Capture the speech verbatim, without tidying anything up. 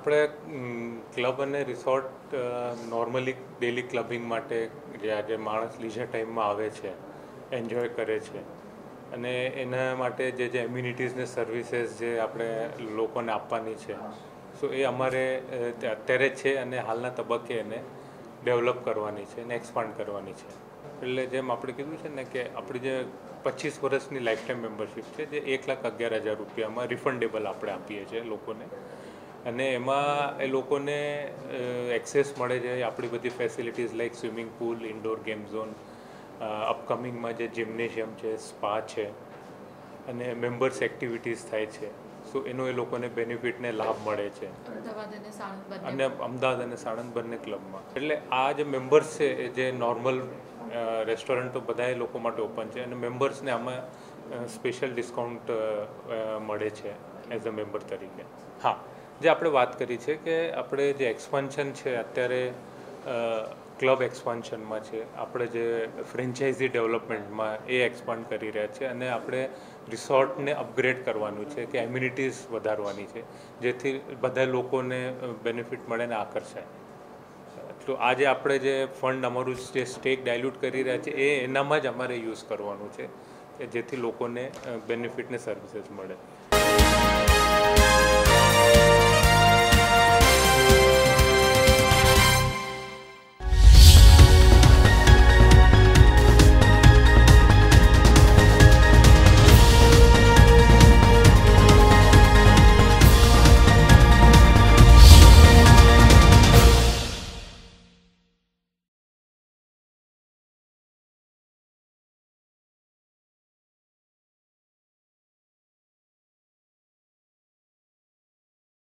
આપણે ક્લબ અને resort normally daily clubbing માટે જે આજે માણસ લીઝર ટાઈમમાં આવે છે, એન્જોય કરે છે અને એના માટે જે જે એમ્યુનિટીઝ ને સર્વિસીસ જે આપણે લોકોને આપવાની છે, સો એ અમારે અત્યારે છે અને હાલના તબક્કે એને ડેવલપ કરવાની છે અને એક્સપાન્ડ કરવાની છે. એટલે જેમ આપણે કીધું છે ને કે આપણી જે પચીસ વર્ષની લાઈફ ટાઈમ મેમ્બરશિપ છે, જે એક લાખ અગિયાર હજાર રૂપિયામાં રિફંડેબલ આપણે આપીએ છીએ લોકોને, અને એમાં એ લોકોને એક્સેસ મળે છે આપણી બધી facilities like swimming pool, indoor game zone, અપકમિંગમાં જે જિમ્નેશિયમ છે, સ્પા છે અને મેમ્બર્સ એક્ટિવિટીઝ થાય છે. સો એનો એ લોકોને બેનિફિટને લાભ મળે છે અને અમદાવાદ અને સાણંદ બંને ક્લબમાં. એટલે આ જે મેમ્બર્સ છે એ જે નોર્મલ રેસ્ટોરન્ટ તો બધા લોકો માટે ઓપન છે અને મેમ્બર્સને આમાં સ્પેશિયલ ડિસ્કાઉન્ટ મળે છે એઝ અ મેમ્બર તરીકે. હા, જે આપણે વાત કરી છે કે આપણે જે એક્સપાન્શન છે અત્યારે ક્લબ એક્સપાન્શનમાં છે, આપણે જે ફ્રેન્ચાઇઝી ડેવલપમેન્ટમાં એ એક્સપાન્ડ કરી રહ્યા છે અને આપણે રિસોર્ટને અપગ્રેડ કરવાનું છે કે એમ્યુનિટીઝ વધારવાની છે, જેથી બધા લોકોને બેનિફિટ મળે ને આકર્ષાય. તો આજે આપણે જે ફંડ અમારું જે સ્ટેક ડાયલ્યુટ કરી રહ્યા છે એ એનામાં જ અમારે યુઝ કરવાનું છે કે જેથી લોકોને બેનિફિટ ને સર્વિસીસ મળે.